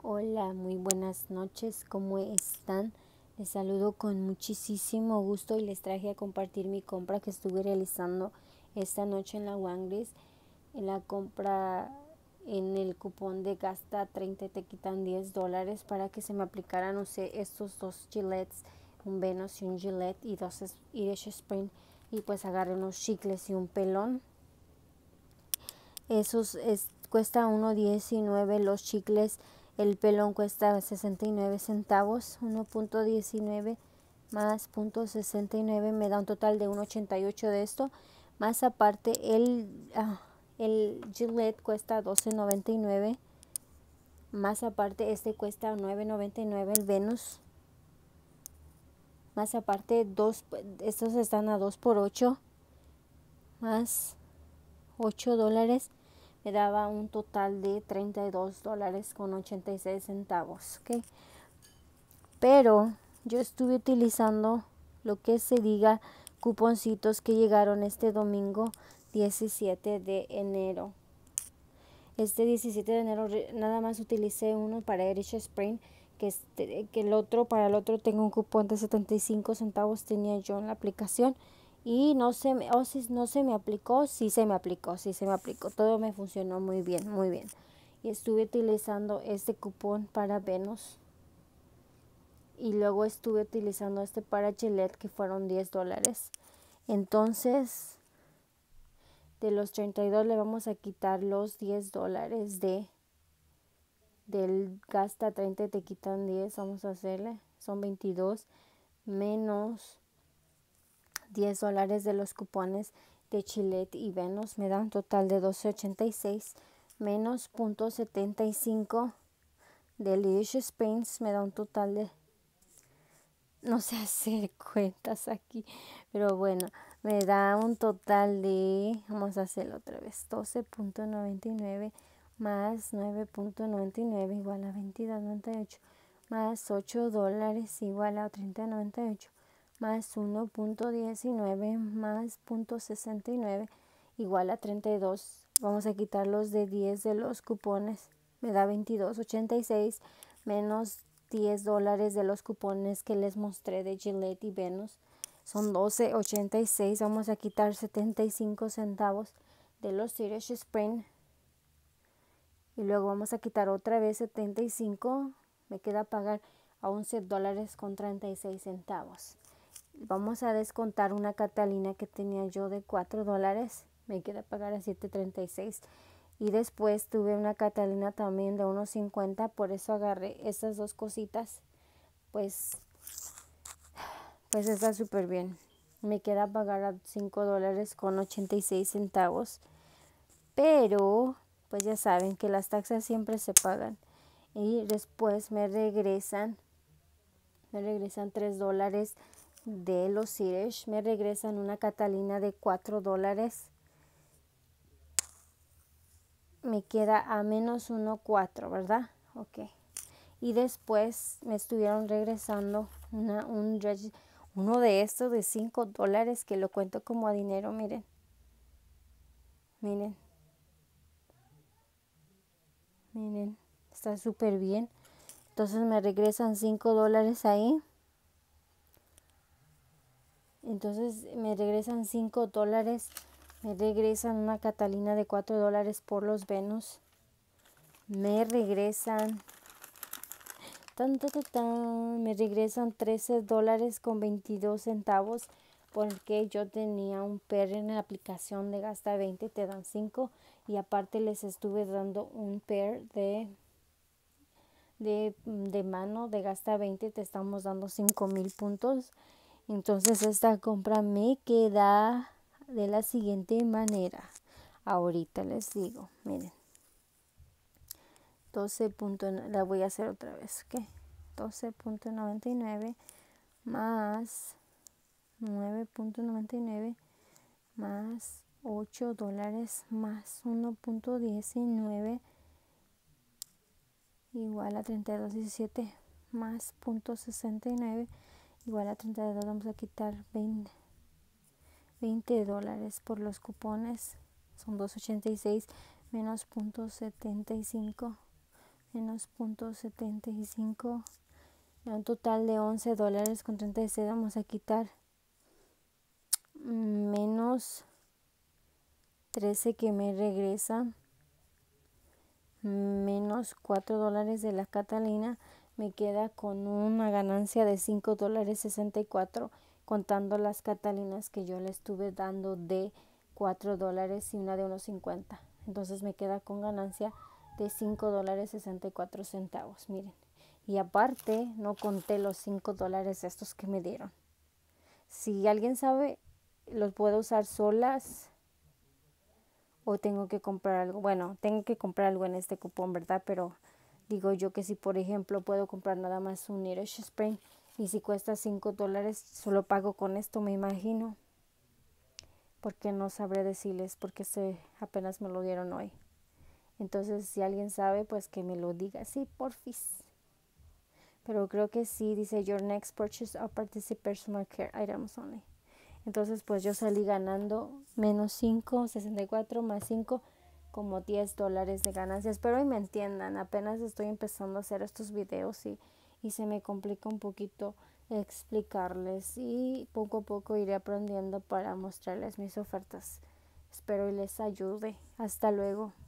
Hola, muy buenas noches, ¿cómo están? Les saludo con muchísimo gusto y les traje a compartir mi compra que estuve realizando esta noche en la Wangris. En la compra en el cupón de gasta 30 y te quitan $10 para que se me aplicaran, usé estos dos Gillettes, un Venus y un Gillette y dos Irish Spring, y pues agarré unos chicles y un pelón. Cuesta 1.19 los chicles, el pelón cuesta 69 centavos, 1.19 más .69 me da un total de 1.88 de esto. Más aparte el Gillette cuesta 12.99, más aparte este cuesta 9.99 el Venus. Más aparte estos están a 2 por 8 más $8. Me daba un total de $32.86, ¿ok? Pero yo estuve utilizando lo que se diga cuponcitos que llegaron este domingo 17 de enero. Este 17 de enero nada más utilicé uno para Irish Spring, que el otro, para el otro tengo un cupón de 75 centavos, tenía yo en la aplicación. Y si no se me aplicó, sí se me aplicó, todo me funcionó muy bien, muy bien. Y estuve utilizando este cupón para Venus. Y luego estuve utilizando este para Gillette, que fueron $10. Entonces, de los 32 le vamos a quitar los $10 del gasta 30 y te quitan 10. Vamos a hacerle, son 22 menos $10 de los cupones de Gillette y Venus, me da un total de 12.86 menos .75 del Irish Springs, me da un total de, no sé hacer cuentas aquí, pero bueno, me da un total de, vamos a hacerlo otra vez, 12.99 más 9.99 igual a 22.98 más $8 igual a 30.98 más 1.19 más .69 igual a 32. Vamos a quitar los de 10 de los cupones, me da 22.86 menos $10 de los cupones que les mostré de Gillette y Venus, son 12.86. Vamos a quitar 75 centavos de los Irish Spring y luego vamos a quitar otra vez 75, me queda pagar a $11.36. Vamos a descontar una Catalina que tenía yo de $4, me queda pagar a $7.36. Y después tuve una Catalina también de unos 50, por eso agarré estas dos cositas. Pues está súper bien. Me queda pagar a $5.86. Pero, pues ya saben que las taxas siempre se pagan. Y después me regresan $3 de los Irish. Me regresan una Catalina de $4. Me queda a menos 1.4, ¿verdad? Ok. Y después me estuvieron regresando uno de estos de $5 que lo cuento como a dinero, miren. Miren. Miren. Está súper bien. Entonces me regresan $5 ahí. Entonces me regresan $5. Me regresan una Catalina de $4 por los Venus. Me regresan me regresan $13.22 porque yo tenía un pair en la aplicación de gasta 20, te dan 5, y aparte les estuve dando un pair de mano de gasta 20, te estamos dando 5,000 puntos. Entonces esta compra me queda de la siguiente manera. Ahorita les digo, miren. 12 la voy a hacer otra vez, ¿ok? 12.99 más 9.99 más $8 más 1.19 igual a 32.17 más .69 igual a 32. Vamos a quitar $20 por los cupones, son 2.86 menos .75 menos .75, un total de $11.36. Vamos a quitar menos 13 que me regresa, menos $4 de la Catalina, me queda con una ganancia de $5.64, contando las Catalinas que yo le estuve dando de $4 y una de 1.50. Entonces me queda con ganancia de $5.64. Miren, y aparte no conté los $5 estos que me dieron. Si alguien sabe, los puedo usar solas o tengo que comprar algo. Bueno, tengo que comprar algo en este cupón, ¿verdad? Pero digo yo que si por ejemplo puedo comprar nada más un Irish Spring y si cuesta $5, solo pago con esto, me imagino. Porque no sabré decirles porque apenas me lo dieron hoy. Entonces, si alguien sabe, pues que me lo diga. Sí, porfis. Pero creo que sí, dice your next purchase or participate personal care items only. Entonces, pues yo salí ganando menos 5.64 más 5, como $10 de ganancias. Espero y me entiendan, apenas estoy empezando a hacer estos videos y se me complica un poquito explicarles y poco a poco iré aprendiendo para mostrarles mis ofertas. Espero y les ayude. Hasta luego.